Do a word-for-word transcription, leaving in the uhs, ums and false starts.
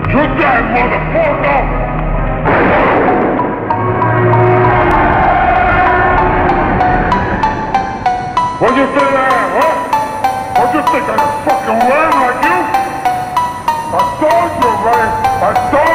You're dead, motherfucker! What you think I am, huh? What you think I'm a fucking worm like you? I told you, man. I told